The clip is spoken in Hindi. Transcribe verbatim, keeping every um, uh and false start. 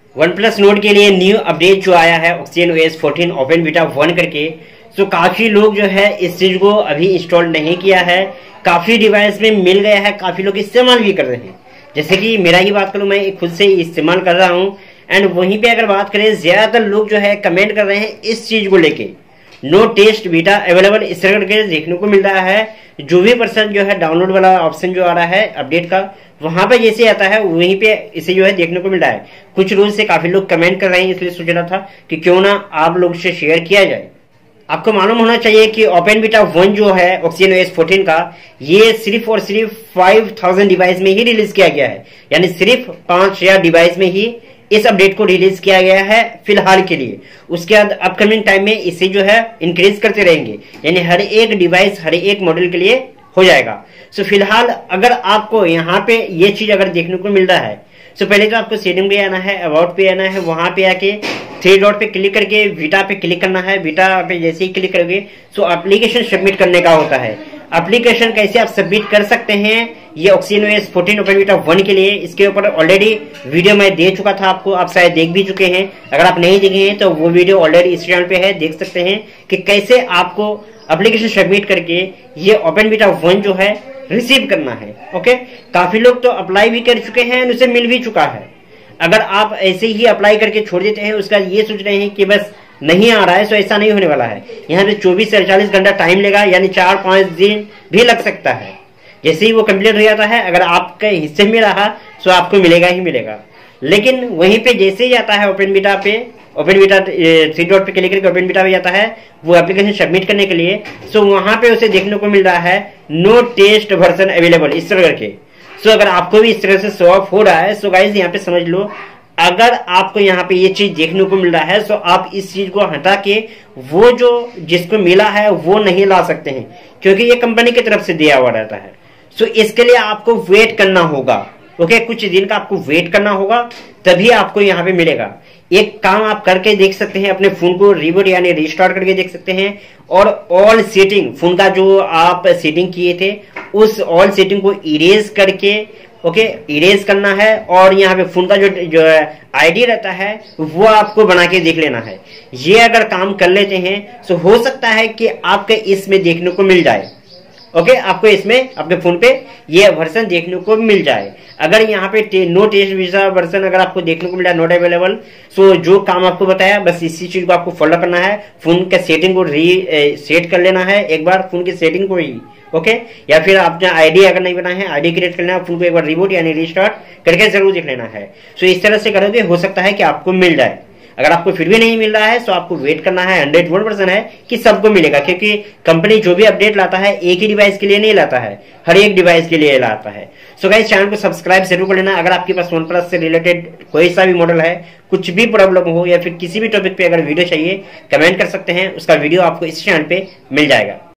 वन प्लस नोट के लिए न्यू अपडेट जो आया है Oxygen OS fourteen open beta one करके, तो काफी लोग जो है इस चीज को अभी इंस्टॉल नहीं किया है। काफी डिवाइस में मिल गया है, काफी लोग इस्तेमाल भी कर रहे हैं। जैसे कि मेरा ही बात करूं, मैं खुद से इस्तेमाल कर रहा हूं। एंड वहीं पे अगर बात करें, ज्यादातर लोग जो है कमेंट कर रहे हैं इस चीज को लेके, नो टेस्ट बीटा अवेलेबल इस तरह करके देखने को मिल रहा है। जो भी पर्सन जो है डाउनलोड वाला ऑप्शन जो आ रहा है अपडेट का, वहां पे जैसे आता है वहीं पे इसे जो है देखने को मिल रहा है। कुछ रोज से काफी लोग कमेंट कर रहे हैं, इसलिए सोच रहा था कि क्यों ना आप लोग से शेयर किया जाए। आपको मालूम होना चाहिए कि ओपन बीटा वन जो है ऑक्सीजन ओएस फोर्टीन का, ये सिर्फ और सिर्फ फाइव थाउजेंड डिवाइस में ही रिलीज किया गया है। यानी सिर्फ पांच हजार डिवाइस में ही इस अपडेट को रिलीज किया गया है फिलहाल के लिए। उसके बाद अपकमिंग टाइम में इसे जो है इंक्रीज करते रहेंगे, यानी हर एक डिवाइस हर एक मॉडल के लिए हो जाएगा। सो फिलहाल अगर आपको यहाँ पे ये चीज अगर देखने को मिल रहा है, तो पहले तो आपको सेटिंग पे आना है, अबाउट पे आना है, वहां पे आके थ्री डॉट पे क्लिक करके वीटा पे क्लिक करना है। वीटा पे जैसे ही क्लिक करोगे तो एप्लीकेशन सबमिट करने का होता है। एप्लीकेशन कैसे आप सबमिट कर सकते हैं ये Oxygen OS fourteen open beta one के लिए, इसके ऊपर ऑलरेडी वीडियो मैं दे चुका था आपको, आप शायद देख भी चुके हैं। अगर आप नहीं देखे हैं तो वो वीडियो ऑलरेडी इस चैनल पे है, देख सकते हैं कि कैसे आपको एप्लीकेशन सबमिट करके ये ओपन बीटा वन जो है रिसीव करना है। ओके, काफी लोग तो अप्लाई भी कर चुके हैं, उसे मिल भी चुका है। अगर आप ऐसे ही अप्लाई करके छोड़ देते हैं, उसका ये सोच रहे हैं कि बस नहीं आ रहा है, तो ऐसा नहीं होने वाला है। यहाँ पे चौबीस से अड़तालीस घंटा टाइम लेगा, यानी चार पांच दिन भी लग सकता है। जैसे ही वो कंप्लीट हो जाता है, अगर आपके हिस्से में रहा तो आपको मिलेगा ही मिलेगा। लेकिन वहीं पे जैसे ही आता है ओपन बीटा पे, ओपन बीटा थ्री डॉट पे क्लिक करके ओपन बीटा पे जाता है वो एप्लीकेशन सबमिट करने के लिए, सो वहां पे उसे देखने को मिल रहा है नो टेस्ट वर्जन अवेलेबल इस तरह करके। सो अगर आपको भी इस तरह से शो ऑफ हो रहा है, सो गाइस यहाँ पे समझ लो, अगर आपको यहाँ पे ये चीज देखने को मिल रहा है तो आप इस चीज को हटा के वो जो जिसको मिला है वो नहीं ला सकते हैं, क्योंकि ये कंपनी की तरफ से दिया हुआ रहता है। सो इसके लिए आपको वेट करना होगा। ओके, कुछ दिन का आपको वेट करना होगा, तभी आपको यहाँ पे मिलेगा। एक काम आप करके देख सकते हैं, अपने फोन को रिबूट यानी रिस्टार्ट करके देख सकते हैं, और ऑल सेटिंग फोन का जो आप सेटिंग किए थे उस ऑल सेटिंग को इरेज करके, ओके इरेज करना है। और यहाँ पे फोन का जो जो आईडी रहता है वो आपको बना के देख लेना है। ये अगर काम कर लेते हैं तो हो सकता है कि आपके इसमें देखने को मिल जाए। ओके okay, आपको इसमें अपने फोन पे ये वर्जन देखने को मिल जाए। अगर यहाँ पे टे, नो टेस्ट वीजा वर्जन अगर आपको देखने को मिला नॉट अवेलेबल, सो जो काम आपको बताया बस इसी चीज को आपको फॉलो करना है। फोन के सेटिंग को री ए, सेट कर लेना है एक बार, फोन की सेटिंग को ही। Okay okay? या फिर आपने आईडी अगर नहीं बना है, आईडी क्रिएट करना है, फोन को एक बार रिबूट यानी रिस्टार्ट करके जरूर देख लेना है। सो इस तरह से करोगे, हो सकता है कि आपको मिल जाए। अगर आपको फिर भी नहीं मिल रहा है तो आपको वेट करना है। हंड्रेड वन परसेंट है कि सबको मिलेगा, क्योंकि कंपनी जो भी अपडेट लाता है एक ही डिवाइस के लिए नहीं लाता है, हर एक डिवाइस के लिए लाता है। सो गाइस, चैनल को सब्सक्राइब जरूर कर लेना। अगर आपके पास वन प्लस से रिलेटेड कोई सा भी मॉडल है, कुछ भी प्रॉब्लम हो या फिर किसी भी टॉपिक पे अगर वीडियो चाहिए, कमेंट कर सकते हैं, उसका वीडियो आपको इस चैनल पे मिल जाएगा।